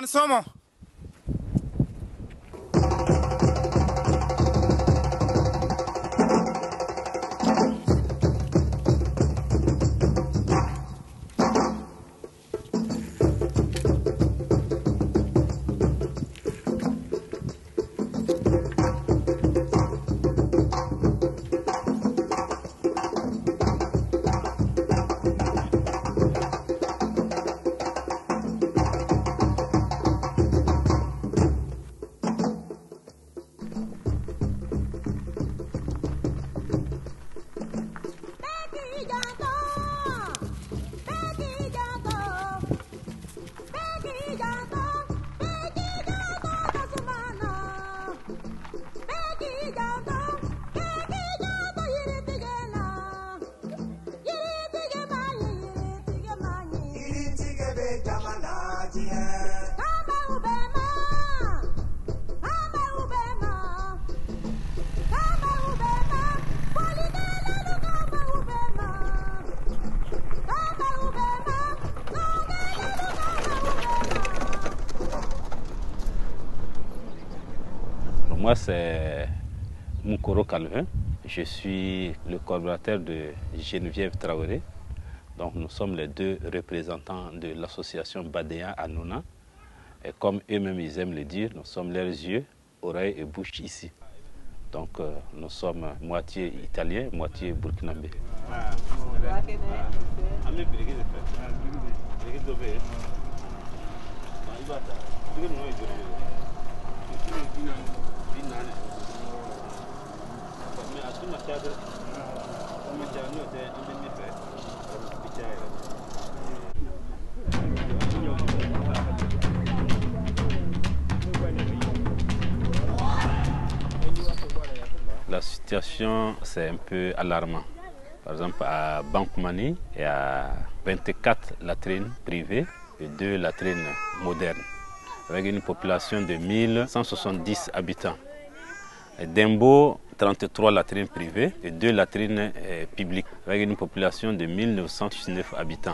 somos. Moi, c'est Moukoro Calvin. Je suis le collaborateur de Geneviève Traoré. Donc, nous sommes les deux représentants de l'association Badéa à Nouna. Et comme eux-mêmes ils aiment le dire, nous sommes leurs yeux, oreilles et bouches ici. Donc, nous sommes moitié italiens, moitié burkinabé. La situation, c'est un peu alarmant. Par exemple, à Bankoumani, il y a 24 latrines privées et 2 latrines modernes, avec une population de 1170 habitants. À Dembo, 33 latrines privées et 2 latrines publiques, avec une population de 1919 habitants.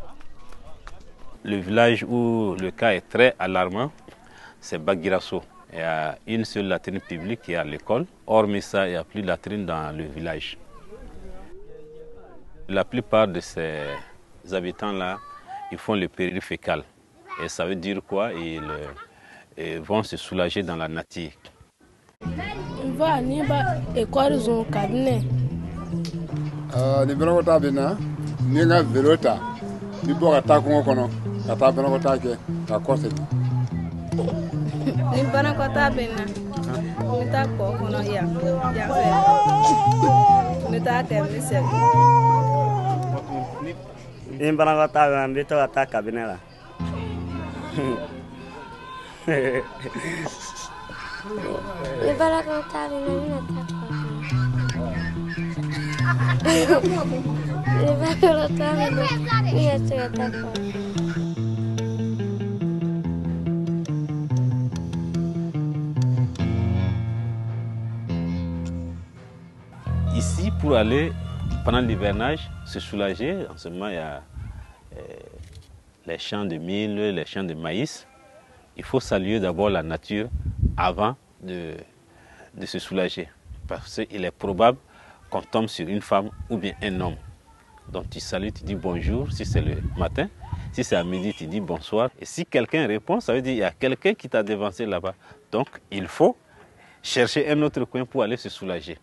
Le village où le cas est très alarmant, c'est Bagirasso. Il y a une seule latrine publique qui est à l'école. Hormis ça, il n'y a plus de latrine dans le village. La plupart de ces habitants-là, ils font le période fécal. Et ça veut dire quoi? Ils vont se soulager dans la nature. Ici, pour aller pendant l'hivernage, se soulager, en ce moment il y a les champs de mil, les champs de maïs. Il faut saluer d'abord la nature avant de se soulager. Parce qu'il est probable qu'on tombe sur une femme ou bien un homme. Donc tu salues, tu dis bonjour si c'est le matin. Si c'est à midi, tu dis bonsoir. Et si quelqu'un répond, ça veut dire qu'il y a quelqu'un qui t'a devancé là-bas. Donc il faut chercher un autre coin pour aller se soulager.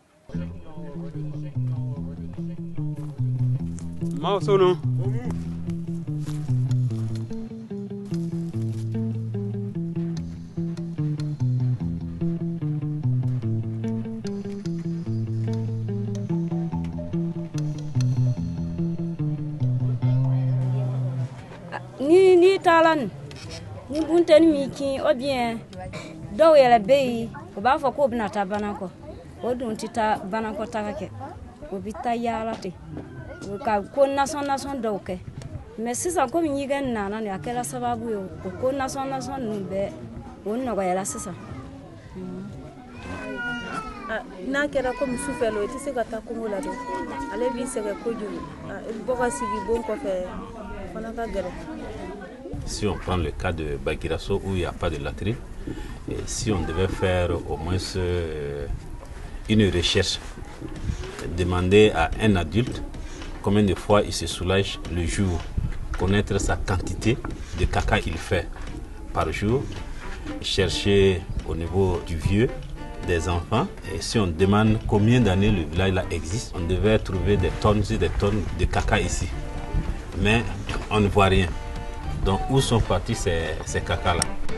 Ni talan ni bunten mi ki o bien do yela be o ba fa ko bina ta banako o dun ti ta banako ta ke o bita yala te o ka ko nason do ke mais sisa ko mi gan nana ne akela sababu yo ko nason nu be o no ga yala sisa n'a kɛra comme sufɛlo i tɛ se ka taa kungo la dɛ ale b'i sɛgɛn kojugu bɔ ka sigi bon kɔfɛ Si on prend le cas de Bagirasso où il n'y a pas de latrine, et si on devait faire au moins une recherche, demander à un adulte combien de fois il se soulage le jour, connaître sa quantité de caca qu'il fait par jour, chercher au niveau du vieux, des enfants, et si on demande combien d'années le village là existe, on devait trouver des tonnes et des tonnes de caca ici. Mais on ne voit rien. Donc où sont partis ces caca là?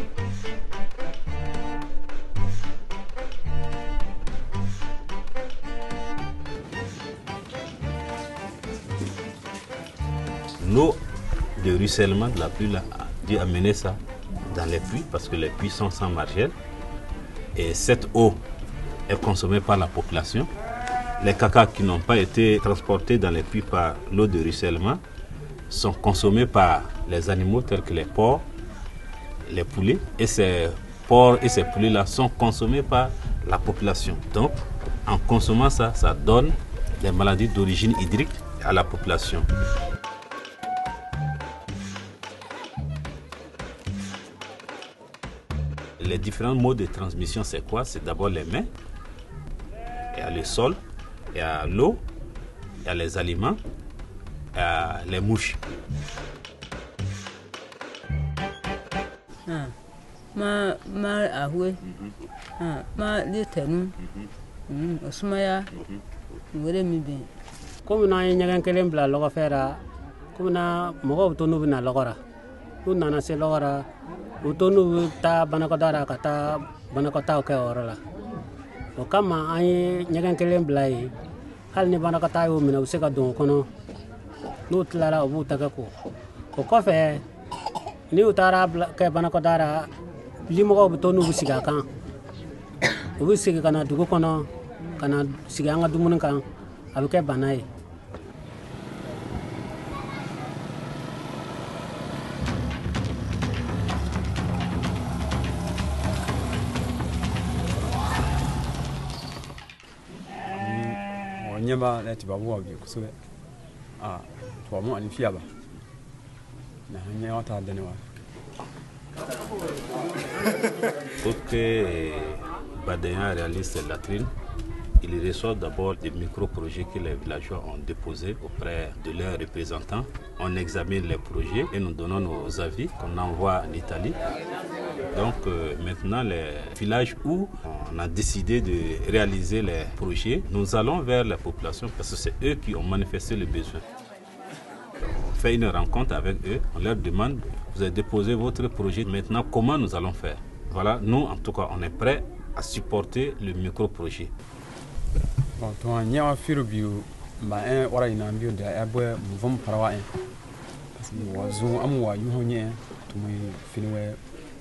L'eau de ruissellement de la pluie là, a dû amener ça dans les puits parce que les puits sont sans margelle. Et cette eau est consommée par la population. Les cacas qui n'ont pas été transportés dans les puits par l'eau de ruissellement sont consommés par les animaux tels que les porcs, les poulets. Et ces porcs et ces poulets-là sont consommés par la population. Donc, en consommant ça, ça donne des maladies d'origine hydrique à la population. Les différents modes de transmission, c'est quoi? C'est d'abord les mains, il y a le sol, il y a l'eau, il y a les aliments, il y a les mouches. Comme na ñagan kelen bla logo fera comme na mogo tonu bina logora na na se logora utonu ta banako dara kata banako ta ke orala o kama ay ñagan kelen bla yi hal ni banako ta yo mina useka don kono no tlara obu taka ko ko fe ni utara ke banako dara limogo tonu busiga kan obu siga kana dugo kono kana siga nga dumun kan abu ke banai. Nyamba na tibabu wa kusube to mu ani fiya ba na hanya wata da ne wa Pour que Badéa réalise ses latrines, il reçoit d'abord des micro-projets que les villageois ont déposés auprès de leurs représentants. On examine les projets et nous donnons nos avis qu'on envoie en Italie. Donc maintenant, les villages où on a décidé de réaliser les projets, nous allons vers la population parce que c'est eux qui ont manifesté le besoin. On fait une rencontre avec eux, on leur demande, vous avez déposé votre projet, maintenant comment nous allons faire? Voilà, nous en tout cas, on est prêts à supporter le micro-projet. Bon, toi, il y a un fil bio, mais on a une ambiance de l'herbe, nous vont parler. Parce que nous avons un mois, nous avons tout le monde.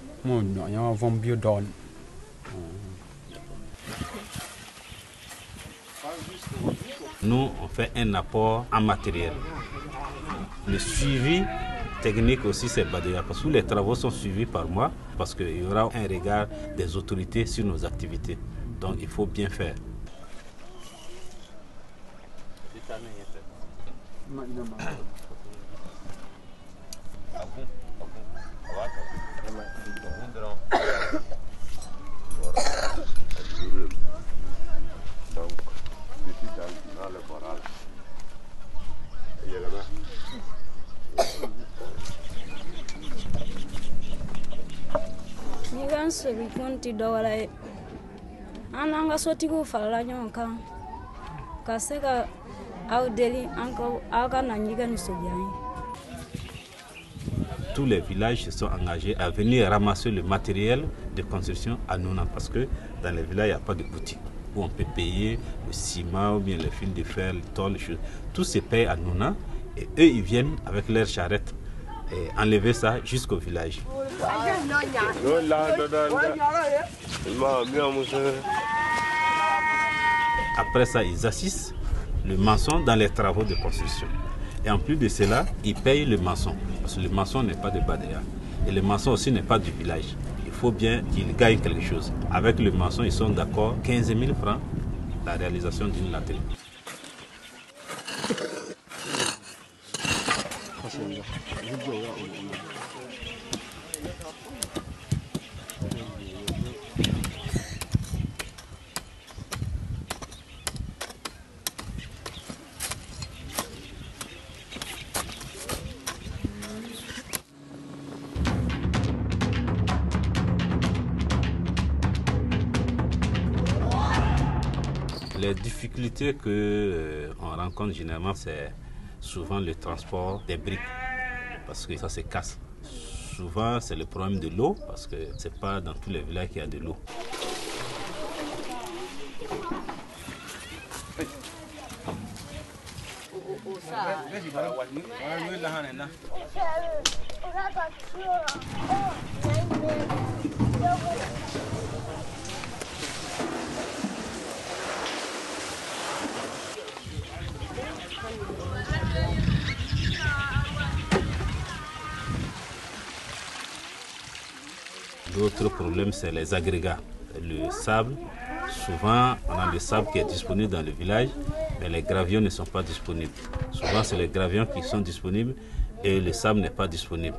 Nous, on fait un apport en matériel. Le suivi technique aussi, c'est Badéa, parce que les travaux sont suivis par moi, parce qu'il y aura un regard des autorités sur nos activités. Donc, il faut bien faire. Ñigan sobi konti dawala ananga sotigo fala ñon kan ka se ka aw deli anko aka na ñigan sobi ay. Tous les villages se sont engagés à venir ramasser le matériel de construction à Nouna parce que dans les villages, il n'y a pas de boutique où on peut payer le ciment ou bien le fil de fer, le tôle, les choses. Tout se paye à Nouna et eux, ils viennent avec leurs charrettes et enlever ça jusqu'au village. Après ça, ils assistent le maçon dans les travaux de construction. Et en plus de cela, ils payent le maçon. Parce que le maçon n'est pas de Badéa. Et le maçon aussi n'est pas du village. Il faut bien qu'il gagne quelque chose. Avec le maçon, ils sont d'accord 15 000 francs la réalisation d'une latrine. Les difficultés qu'on rencontre généralement, c'est souvent le transport des briques, parce que ça se casse. Souvent, c'est le problème de l'eau, parce que ce n'est pas dans tous les villages qu'il y a de l'eau. D'autres problèmes, c'est les agrégats. Le sable, souvent on a le sable qui est disponible dans le village, mais les gravions ne sont pas disponibles. Souvent c'est les gravions qui sont disponibles et le sable n'est pas disponible.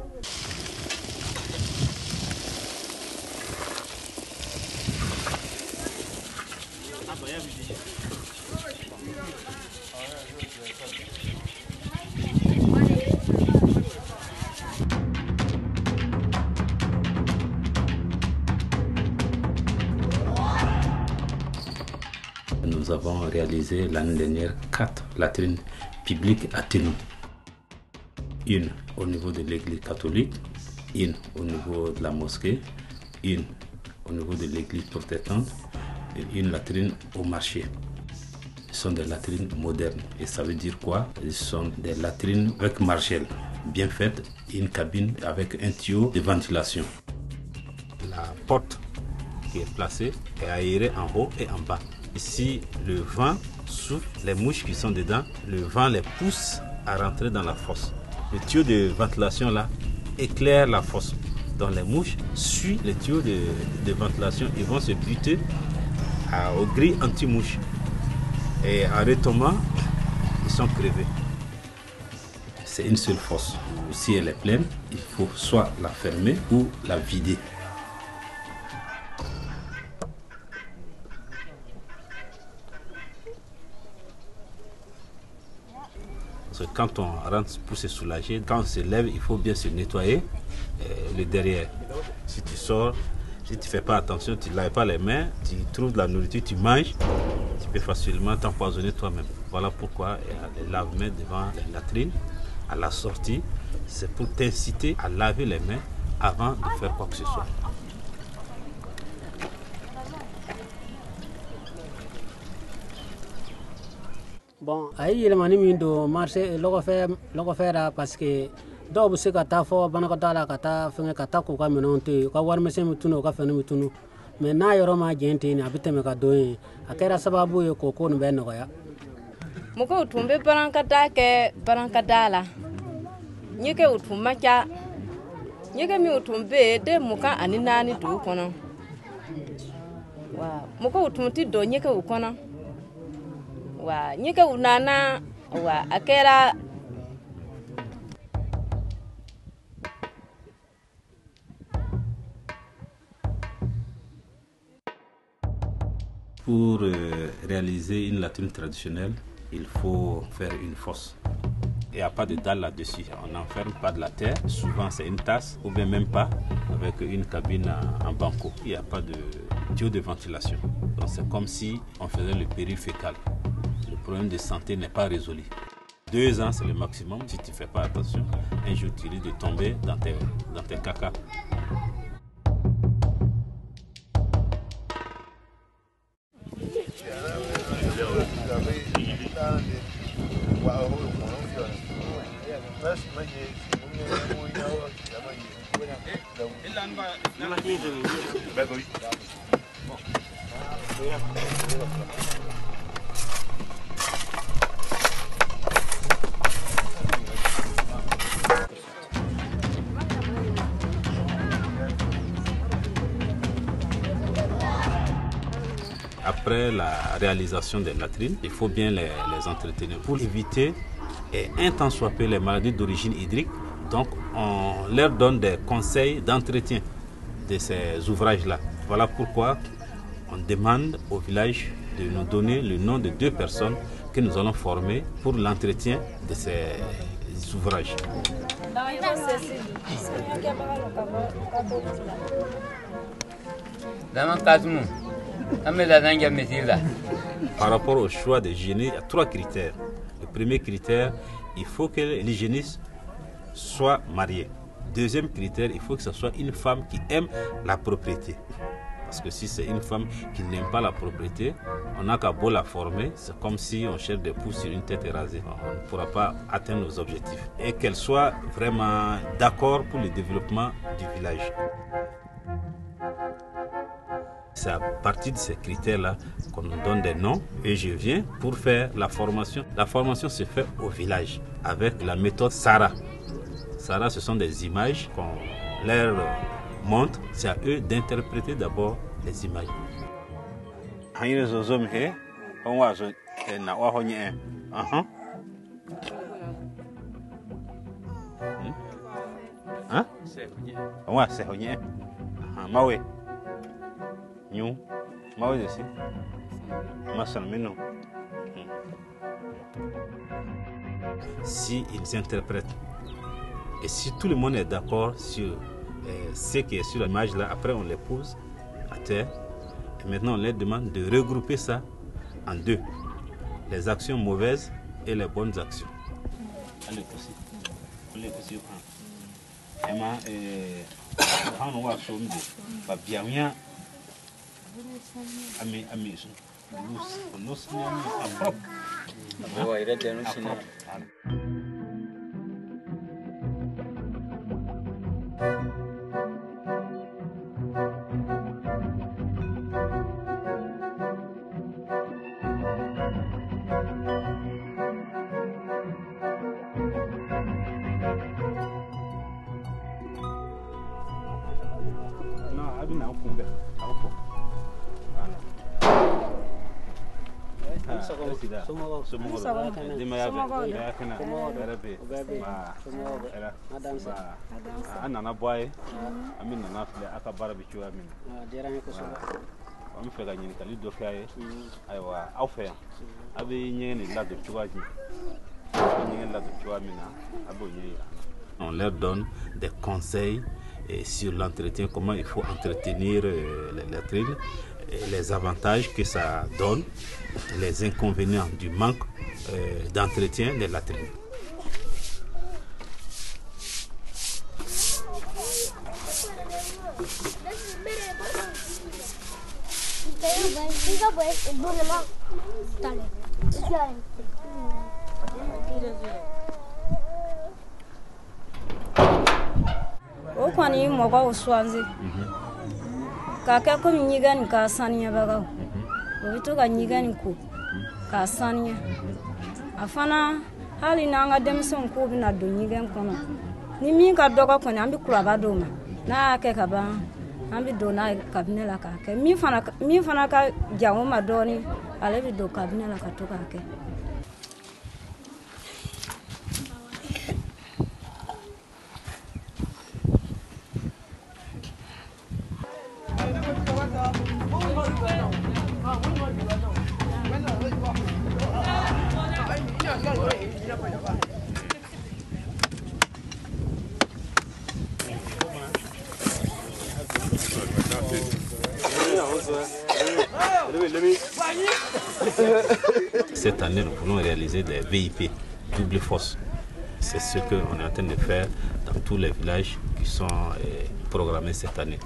Nous avons réalisé l'année dernière 4 latrines publiques à Ténou. Une au niveau de l'église catholique, une au niveau de la mosquée, une au niveau de l'église protestante et une latrine au marché. Ce sont des latrines modernes. Et ça veut dire quoi? Ce sont des latrines avec margelle bien faites, une cabine avec un tuyau de ventilation. La porte qui est placée est aérée en haut et en bas. Ici, le vent souffle, les mouches qui sont dedans, le vent les pousse à rentrer dans la fosse. Le tuyau de ventilation là éclaire la fosse. Donc les mouches suivent les tuyaux de ventilation et vont se buter aux grilles anti-mouches. Et en retombant, ils sont crevés. C'est une seule fosse. Si elle est pleine, il faut soit la fermer ou la vider. Parce que quand on rentre pour se soulager, quand on se lève, il faut bien se nettoyer le derrière. Si tu sors, si tu ne fais pas attention, tu ne laves pas les mains, tu trouves de la nourriture, tu manges, tu peux facilement t'empoisonner toi-même. Voilà pourquoi il y a les lave-mains devant les latrines. À la sortie, c'est pour t'inciter à laver les mains avant de faire quoi que ce soit. Bon, ayi yɛlɛmani min don marché lɔgɔ fɛra parce que dɔw bɛ se ka taa fɔ banakɔtaa la ka taa fɛngɛ ka taa k'u ka minɛnw to yen u ka warimisɛn bɛ tunu u ka fɛnɛ bɛ tunu mais n'a yɔrɔ ma jɛn ten a bɛ tɛmɛ ka don yen a kɛra sababu ye k'o ko nin bɛ nɔgɔya. Mɔgɔw tun bɛ barankata kɛ barankada la ɲɛgɛw tun ma ca ɲɛgɛ minnu tun bɛ yen den 24 dugu kɔnɔ wa mɔgɔw tun tɛ don ɲɛgɛw kɔnɔ. Ɲɛgɛw nana wa a kɛra. Pour réaliser une latrine traditionnelle, il faut faire une fosse. Il n'y a pas de dalle là-dessus. On n'enferme pas de la terre. Souvent, c'est une tasse, ou bien même pas, avec une cabine en banco. Il n'y a pas de tuyau de ventilation. Donc, c'est comme si on faisait le péril fécal. Le problème de santé n'est pas résolu. 2 ans, c'est le maximum. Si tu ne fais pas attention, un jour, tu risques de tomber dans tes caca. Après la réalisation des latrines, il faut bien les entretenir pour éviter un tant soit peu les maladies d'origine hydrique Donc on leur donne des conseils d'entretien de ces ouvrages-là. Voilà pourquoi on demande au village de nous donner le nom de 2 personnes que nous allons former pour l'entretien de ces ouvrages. Par rapport au choix des hygiénistes, il y a 3 critères. Le premier critère, il faut que l'hygiéniste soit marié. Deuxième critère, il faut que ce soit une femme qui aime la propriété. Parce que si c'est une femme qui n'aime pas la propriété, on n'a qu'à beau la former, c'est comme si on cherche des pouces sur une tête rasée. On ne pourra pas atteindre nos objectifs. Et qu'elle soit vraiment d'accord pour le développement du village. C'est à partir de ces critères-là qu'on nous donne des noms et je viens pour faire la formation. La formation se fait au village avec la méthode Sara. Sara, ce sont des images qu'on leur montre, c'est à eux d'interpréter d'abord les images. Si ils interprètent et si tout le monde est d'accord sur ce qui est sur l'image là, après on les pose à terre et maintenant on leur demande de regrouper ça en 2, les actions mauvaises et les bonnes actions. On leur donne des conseils sur l'entretien, comment il faut entretenir les latrines, les avantages que ça donne, les inconvénients du manque d'entretien des latrines. O kwani mɔgɔw suwanzi k'a kɛ komi ɲɛgɛn nin k'a saniyabagaw o bɛ to ka ɲɛgɛn nin ko k'a saniya a fana hali n'an ka denmisɛnw k'u bɛna don ɲɛgɛn kɔnɔ ni min ka dɔgɔ kɔni an bɛ kuraba d'o ma n'a y'a kɛ ka ban an bɛ don n'a ye kabinɛ la k'a kɛ min fana ka jan o ma dɔɔni ale bɛ don kabinɛ la ka to k'a kɛ. Cette année, nous voulons réaliser des VIP, double fosse. C'est ce qu'on est en train de faire dans tous les villages qui sont programmés cette année.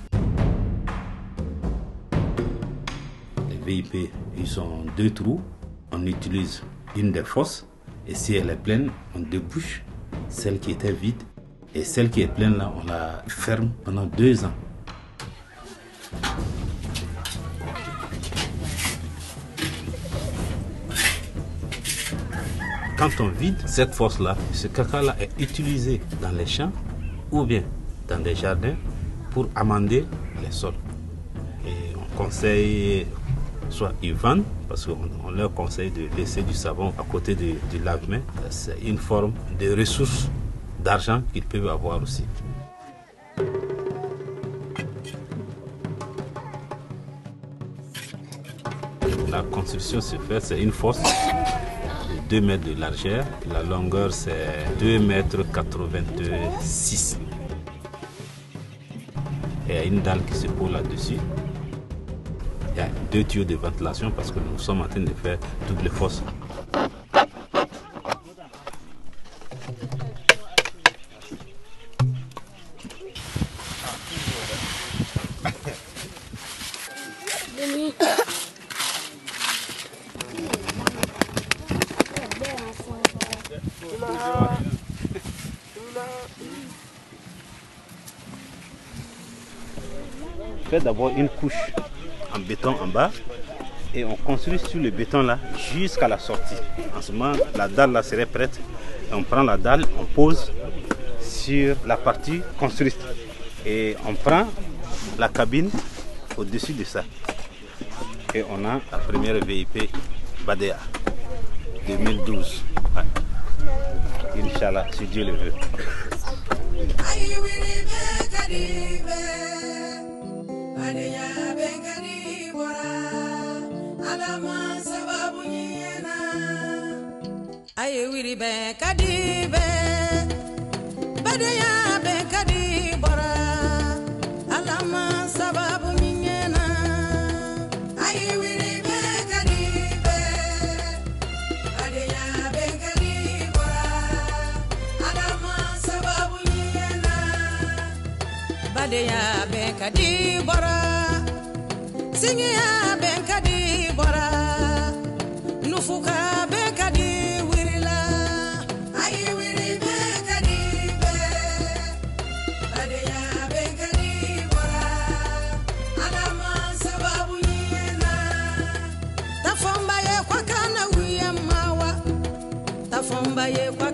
Les VIP, ils ont 2 trous. On utilise une des fosses et si elle est pleine, on débouche celle qui était vide et celle qui est pleine là, on la ferme pendant 2 ans. Quand on vide cette fosse-là, ce caca-là est utilisé dans les champs ou bien dans des jardins pour amender les sols. Et on conseille, soit ils vendent, parce qu'on leur conseille de laisser du savon à côté du lave-main. C'est une forme de ressource d'argent qu'ils peuvent avoir aussi. La construction se fait, c'est une fosse de 2 mètres de largeur. La longueur, c'est 2,86 m. Il y a une dalle qui se pose là-dessus. Il y a 2 tuyaux de ventilation parce que nous sommes en train de faire double fosse. On fait d'abord une couche en béton en bas et on construit sur le béton là jusqu'à la sortie. En ce moment, la dalle là serait prête. Et on prend la dalle, on pose sur la partie construite et on prend la cabine au-dessus de ça. Et on a la première VIP Badea 2012. Ouais. Inch'Allah, si Dieu le veut. Aye wiri be kadibe badaya be kadibora alama sababu nyena aye wiri be kadibe badaya be kadibora alama sababu nyena badaya be kadibora singiya be kadibora nufuka be kadibora Fomba ye